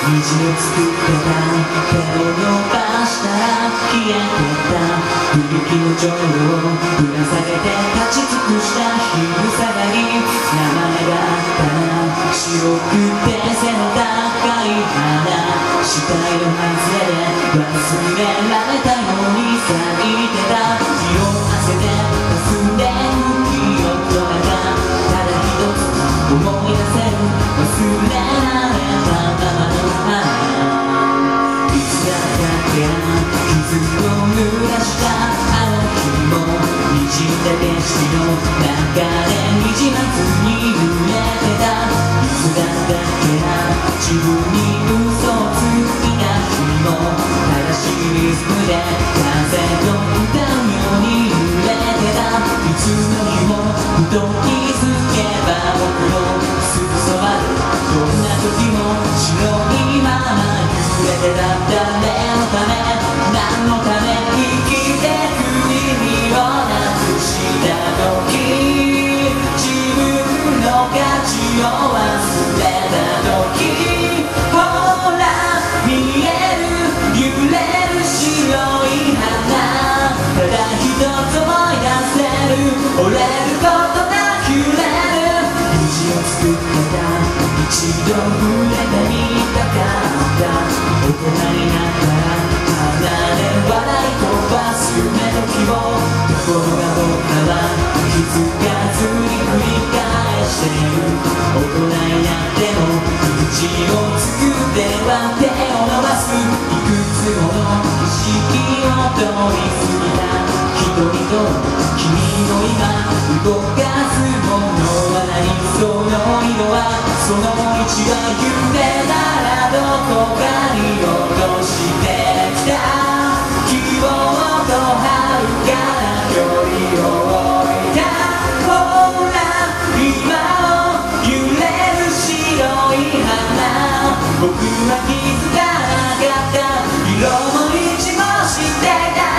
けた手を伸ばしたら消えてた吹雪の女王ぶら下げて立ち尽くした昼下がり名前があったな白くて背の高い花死体の外れで忘れられたように咲いてた色あせて霞んで吹き落とがただ一つ思い出せる忘れられたままの花いつだったっけな傷を濡らしたあの日も滲んだ景色の中でにじまずに揺れてたいつだったっけな自分に嘘をついた日も正しいリズムで風と歌うように揺れてたいつの日もふと気づけば僕のすぐそばでどんな時も白いまま揺れてた誰のため何のため生きてく意味をなくした時自分の価値を忘れた時ほら見える揺れる白い花ただ一つ思い出せる折れることなく揺れる虹を作ってた一度触れてみたかった大人になったら離れ笑い飛ばす夢の希望ところが僕らは気づかずに繰り返している大人になっても道を作っては手を伸ばすいくつもの意識を通り過ぎた一人と君の今動かすものは何その色はその道は夢ならどこかに落としてきた希望と遥かな距離を置いたほら今を揺れる白い花僕は気づかなかった色も位置も知っていた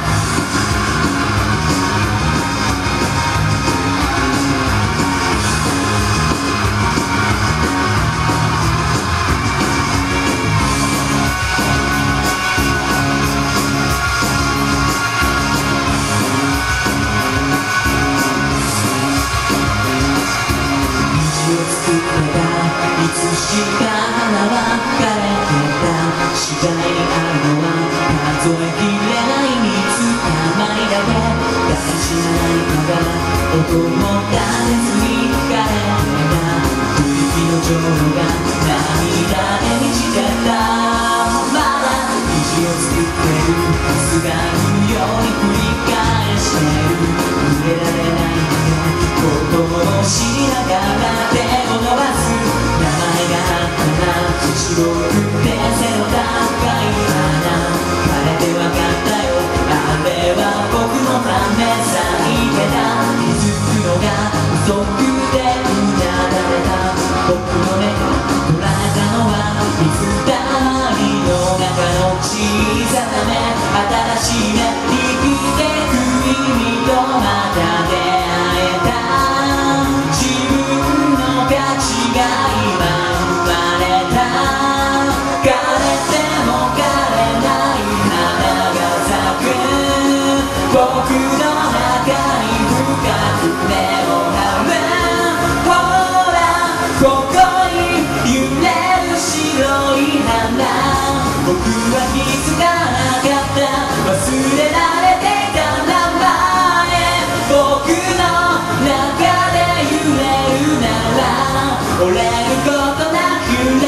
いつしか花は枯れてた視界にあるのは数えきれない3つ余りだけだらしないかが音も立てずに枯れてた吹雪の女王が涙で満ちてたまだ虹を作ってるすがるように繰り返してる触れられないことを知りながら手を伸ばす名前があったな白くて背の高い花枯れてわかったよあれは僕のため咲いてた気づくのが遅くてうなだれた僕の目が捉えたのは水たまりの中の小さな目新しい目生きてく意味とまた出会えた自分の価値が今生まれた枯れても枯れない花が咲く僕の中に深く根を張るほらここに揺れる白い花僕は気づかなかった忘れられていた名前僕の中で揺れるなら折れることなく